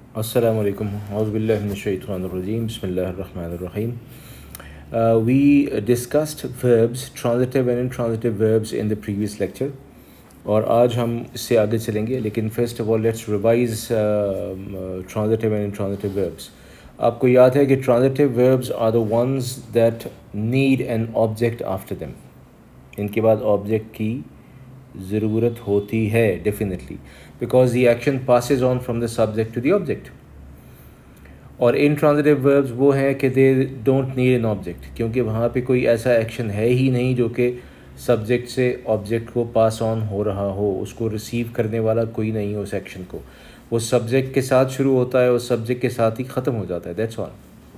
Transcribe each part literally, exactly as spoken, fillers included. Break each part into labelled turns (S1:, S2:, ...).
S1: Assalamu alaikum. Auzubillahi minash shaitanir rajeem. Bismillahir rahmanir rahim. Uh, we discussed verbs, transitive and intransitive verbs in the previous lecture. और आज हम इससे आगे चलेंगे, लेकिन first of all let's revise transitive and intransitive verbs. आपको याद है कि transitive verbs are the ones that need an object after them. इनके बाद ऑब्जेक्ट की ज़रूरत होती है definitely, because the action passes on from the subject to the object. और इंट्रांजिटिव वर्ब्स वो हैं कि they don't need an object, क्योंकि वहाँ पे कोई ऐसा एक्शन है ही नहीं जो कि सब्जेक्ट से ऑब्जेक्ट को पास ऑन हो रहा हो, उसको रिसीव करने वाला कोई नहीं हो उस एक्शन को. वो सब्जेक्ट के साथ शुरू होता है और सब्जेक्ट के साथ ही ख़त्म हो जाता है. That's all.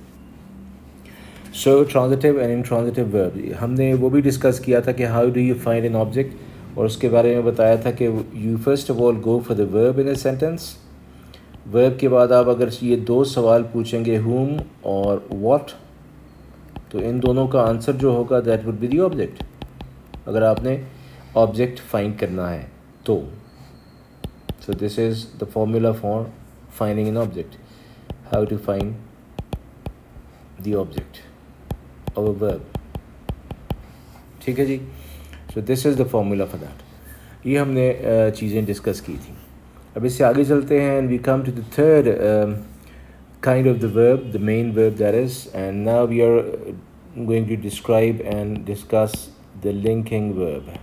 S1: So transitive and intransitive verb हमने वो भी डिस्कस किया था कि how do you find an object, और उसके बारे में बताया था कि you first of all go for the verb in a sentence. Verb के बाद आप अगर ये दो सवाल पूछेंगे whom और what, तो इन दोनों का आंसर जो होगा that would be the object, अगर आपने ऑब्जेक्ट फाइंड करना है तो. So this is the formula for finding an object, how to find the object of a verb. ठीक है जी. So this is the formula for that. ये हमने uh, चीज़ें डिस्कस की थी. अब इससे आगे चलते हैं and we come to the third kind of the verb, the main verb that is, and now we are going to describe and discuss the linking verb.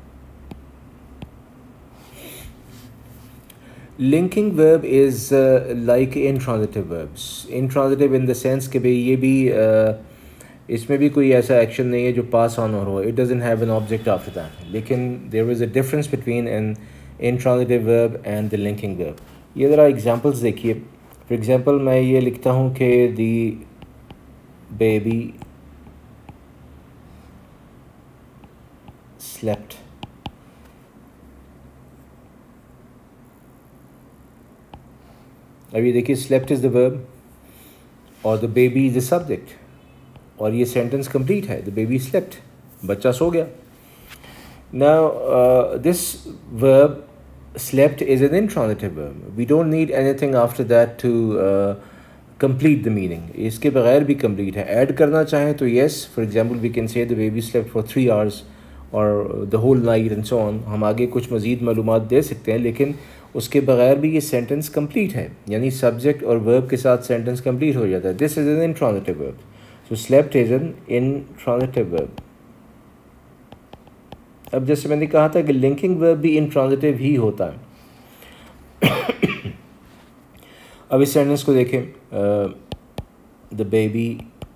S1: Linking verb is like intransitive verbs. Intransitive in the sense कि भाई ये भी uh, इसमें भी कोई ऐसा action नहीं है जो पास ऑन हो रहा हो. It doesn't have an object after that. लेकिन there is a difference between an intransitive verb and the linking verb. ये ज़रा एग्जांपल्स देखिए. फॉर एग्जांपल मैं ये लिखता हूँ कि द बेबी स्लेप्ट. अब ये देखिए, स्लेप्ट इज़ द वर्ब और the baby is the subject, और ये सेंटेंस कंप्लीट है. द बेबी स्लेप्ट, बच्चा सो गया. Now, uh, this verb slept is an intransitive verb. We don't need anything after that to uh, complete the meaning. इसके बगैर भी complete है. Add करना चाहें तो yes, for example we can say the baby slept for three hours or the whole night and so on. हम आगे कुछ मज़ीद मालूमात दे सकते हैं, लेकिन उसके बगैर भी ये sentence complete है, यानी subject और verb के साथ sentence complete हो जाता है. This is an intransitive verb. So slept is an intransitive verb. अब जैसे मैंने कहा था कि लिंकिंग वर्ब भी इंट्रांजिटिव ही होता है. अब इस सेंटेंस को देखें, द बेबी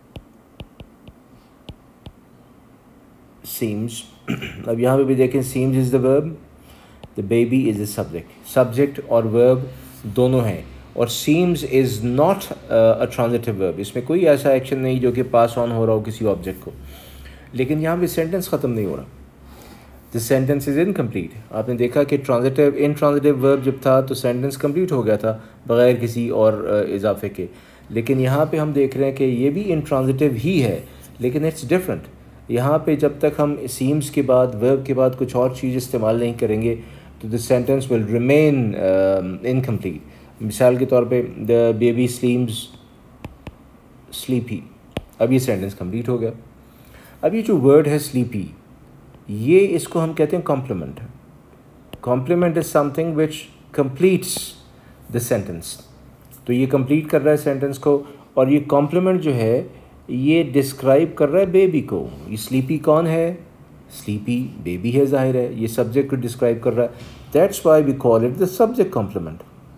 S1: सीम्स. अब यहाँ पे भी देखें, seems is the verb, the baby is the subject. Subject और वर्ब दोनों हैं, और seems is not a transitive verb. इसमें कोई ऐसा एक्शन नहीं जो कि पास ऑन हो रहा हो किसी ऑब्जेक्ट को. लेकिन यहाँ पे सेंटेंस ख़त्म नहीं हो रहा. The sentence is incomplete. आपने देखा कि ट्रांजिटिव इंट्रांजिटिव वर्ब जब था तो सेंटेंस कंप्लीट हो गया था बग़ैर किसी और इजाफे के. लेकिन यहाँ पे हम देख रहे हैं कि ये भी इंट्रांजिटिव ही है, लेकिन इट्स डिफरेंट. यहाँ पे जब तक हम सीम्स के बाद, वर्ब के बाद कुछ और चीज़ इस्तेमाल नहीं करेंगे तो the sentence will remain incomplete. मिसाल के तौर पे द बेबी स्लीम्स स्लीपी. अब ये सेंटेंस कंप्लीट हो गया. अब ये जो वर्ड है स्लीपी, ये इसको हम कहते हैं complement. Complement is something which completes the sentence. तो ये कंप्लीट कर रहा है सेंटेंस को, और ये कॉम्प्लीमेंट जो है ये डिस्क्राइब कर रहा है बेबी को. ये स्लीपी कौन है? स्लीपी बेबी है, जाहिर है. ये सब्जेक्ट को डिस्क्राइब कर रहा है. That's why we call it the subject complement.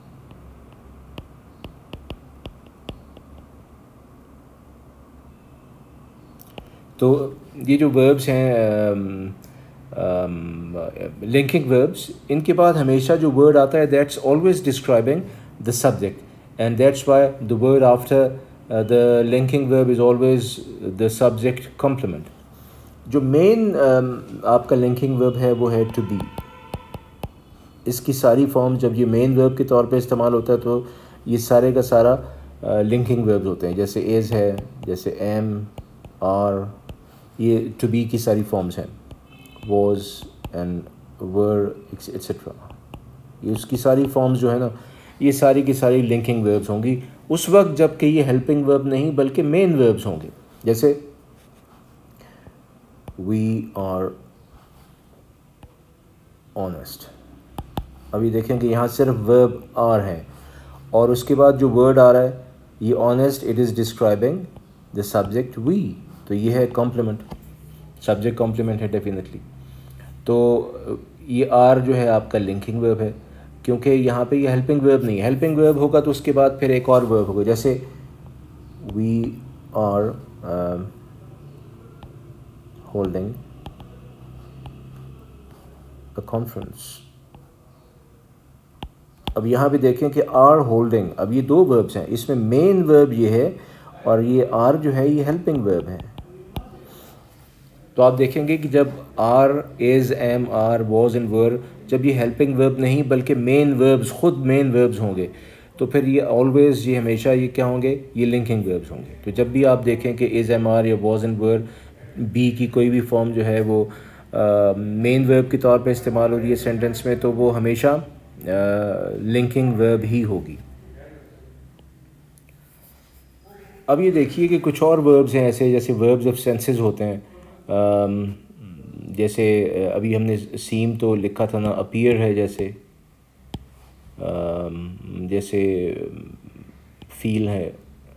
S1: तो ये जो वर्ब्स हैं लिंकिंग वर्ब्स, इनके बाद हमेशा जो वर्ड आता है that's always describing the subject, and that's why the word after the linking verb is always the subject complement. जो मेन uh, आपका लिंकिंग वर्ब है वो है टू बी. इसकी सारी फॉर्म जब ये मेन वर्ब के तौर पे इस्तेमाल होता है तो ये सारे का सारा लिंकिंग वर्ब्स होते हैं. जैसे इज़ है, जैसे एम, आर, ये टू बी की सारी फॉर्म्स हैं. was and were etcetera. ये उसकी सारी फॉर्म्स जो है ना, ये सारी की सारी लिंकिंग वर्ब्स होंगी उस वक्त जबकि ये हेल्पिंग वर्ब नहीं बल्कि मेन वर्ब्स होंगे। जैसे वी आर ऑनेस्ट, अभी देखें कि यहाँ सिर्फ वर्ब आर है और उसके बाद जो वर्ड आ रहा है ये honest, it is describing the subject we, तो ये है कॉम्प्लीमेंट, सब्जेक्ट कॉम्प्लीमेंट है डेफिनेटली। तो ये आर जो है आपका लिंकिंग वर्ब है क्योंकि यहाँ पे ये हेल्पिंग वर्ब नहीं है। हेल्पिंग वर्ब होगा तो उसके बाद फिर एक और वर्ब होगा, जैसे we are holding a conference. अब यहाँ पे देखें कि आर होल्डिंग, अब ये दो वर्ब्स हैं, इसमें मेन वर्ब ये है और ये आर जो है ये हेल्पिंग वर्ब है। तो आप देखेंगे कि जब are, is, am, are, was and were, जब ये हेल्पिंग वर्ब नहीं बल्कि मेन वर्ब्स, खुद मेन वर्ब्स होंगे तो फिर ये ऑलवेज़, ये हमेशा ये क्या होंगे, ये लिंकिंग वर्ब्स होंगे। तो जब भी आप देखें कि इज़, एम, आर या वॉज एंड वर, बी की कोई भी फॉर्म जो है वो मेन वर्ब के तौर पे इस्तेमाल हो रही है सेंटेंस में, तो वो हमेशा लिंकिंग वर्ब ही होगी। अब ये देखिए कि कुछ और वर्ब्स हैं ऐसे, जैसे वर्ब्स ऑफ सेंसेस होते हैं। um, जैसे अभी हमने सीम तो लिखा था ना, अपीयर है जैसे, um, जैसे फील है,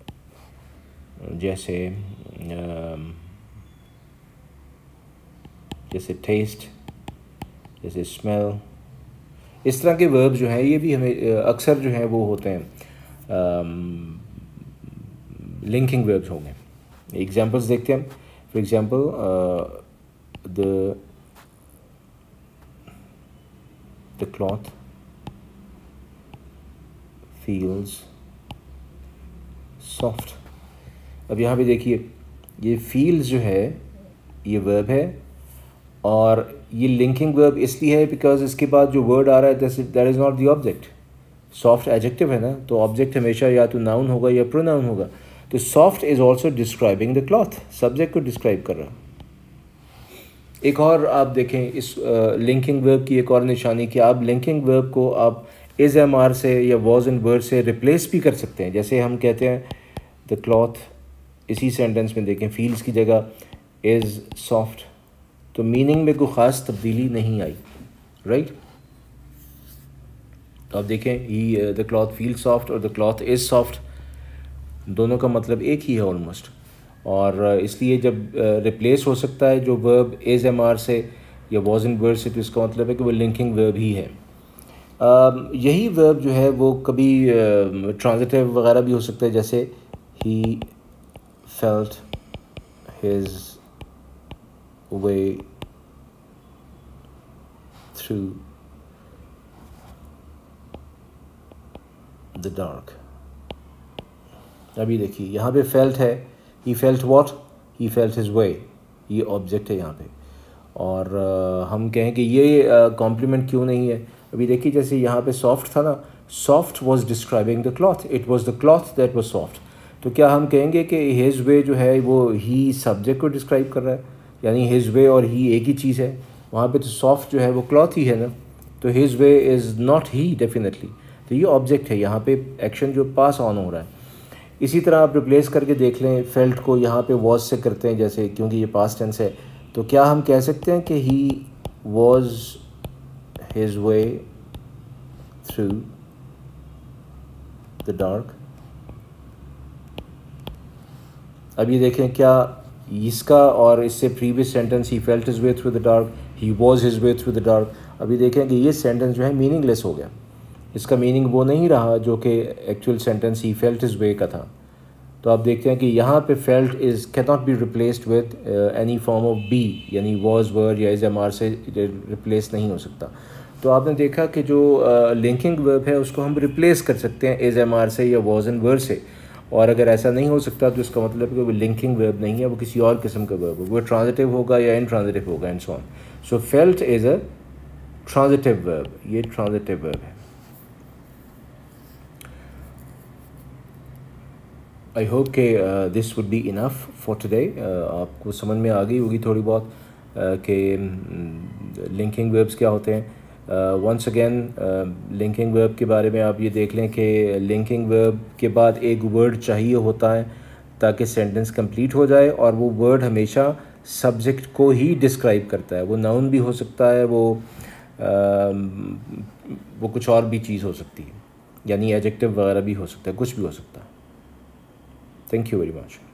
S1: जैसे um, जैसे टेस्ट, जैसे स्मेल, इस तरह के वर्ब जो हैं ये भी हमें अक्सर जो हैं वो होते हैं लिंकिंग वर्ब्स होंगे। एग्जांपल्स देखते हैं। For example the the cloth feels soft. अब यहाँ पे देखिए ये फील्स जो है ये वर्ब है और ये लिंकिंग वर्ब इसलिए है बिकॉज इसके बाद जो वर्ड आ रहा है that is not the object. Soft adjective है ना, तो ऑब्जेक्ट हमेशा या तो नाउन होगा या प्रोनाउन होगा। तो soft is also describing the cloth, subject को डिस्क्राइब कर रहा। एक और आप देखें इस लिंकिंग वर्ब की एक और निशानी कि आप लिंकिंग वर्ब को आप इज़, एम, आर से या वॉज एंड वर से रिप्लेस भी कर सकते हैं। जैसे हम कहते हैं द क्लॉथ, इसी सेंटेंस में देखें फील्स की जगह इज़ सॉफ्ट, तो मीनिंग में कोई ख़ास तब्दीली नहीं आई, राइट। तो आप देखें ही द क्लॉथ फील सॉफ्ट और द क्लॉथ इज़ सॉफ्ट, दोनों का मतलब एक ही है ऑलमोस्ट। और इसलिए जब रिप्लेस uh, हो सकता है जो वर्ब इज़, एम, आर से या वॉज एंड वर्ब से, तो इसका मतलब है कि वो लिंकिंग वर्ब ही है। uh, यही वर्ब जो है वो कभी ट्रांजिटिव uh, वगैरह भी हो सकता है, जैसे he felt his way through the dark। अभी देखिए यहाँ पे felt है, he felt what, he felt his way, ये ऑब्जेक्ट है यहाँ पे। और uh, हम कहें कि ये कॉम्प्लीमेंट uh, क्यों नहीं है। अभी देखिए जैसे यहाँ पे सॉफ्ट था ना, soft was describing the cloth, it was the cloth that was soft. तो क्या हम कहेंगे कि हिज वे जो है वो ही सब्जेक्ट को डिस्क्राइब कर रहा है, यानी हिज वे और ही एक ही चीज़ है। वहाँ पे तो सॉफ्ट जो है वो क्लॉथ ही है ना, तो हिज वे इज़ नॉट ही डेफिनेटली, तो ये ऑब्जेक्ट है, यहाँ पे एक्शन जो पास ऑन हो रहा है। इसी तरह आप रिप्लेस करके देख लें, फेल्ट को यहाँ पे वॉज से करते हैं जैसे, क्योंकि ये पास्ट टेंस है, तो क्या हम कह सकते हैं कि he was his way through the dark. अब ये देखें क्या इसका और इससे previous sentence he felt his way through the dark, he was his way through the dark, अभी देखें कि ये सेंटेंस जो है मीनिंगलेस हो गया, इसका मीनिंग वो नहीं रहा जो कि actual sentence he felt his way का था। तो आप देखते हैं कि यहाँ पे felt is can not be replaced with any form of be, यानी वॉज, वर या इज, एम, आर से रिप्लेस नहीं हो सकता। तो आपने देखा कि जो लिंकिंग uh, वर्ब है उसको हम रिप्लेस कर सकते हैं इज, एम, आर से या वॉज एंड वर से, और अगर ऐसा नहीं हो सकता तो इसका मतलब है कि वो लिंकिंग वर्ब नहीं है, वो किसी और किस्म का वर्ब है, वो ट्रांजिटिव होगा या इनट्रांजिटिव होगा and so on. So felt is a transitive verb, ये ट्रांजिटिव वर्ब है। आई होप के this would be enough for today. आपको समझ में आ गई होगी थोड़ी बहुत कि लिंकिंग वर्ब्स क्या होते हैं। वंस अगेन लिंकिंग वर्ब के बारे में आप ये देख लें कि लिंकिंग वर्ब के बाद एक वर्ड चाहिए होता है ताकि सेंटेंस कंप्लीट हो जाए, और वो वर्ड हमेशा सब्जेक्ट को ही डिस्क्राइब करता है। वो नाउन भी हो सकता है, वो आ, वो कुछ और भी चीज़ हो सकती है, यानी एडजेक्टिव वगैरह भी हो सकता है, कुछ भी हो सकता है। Thank you very much.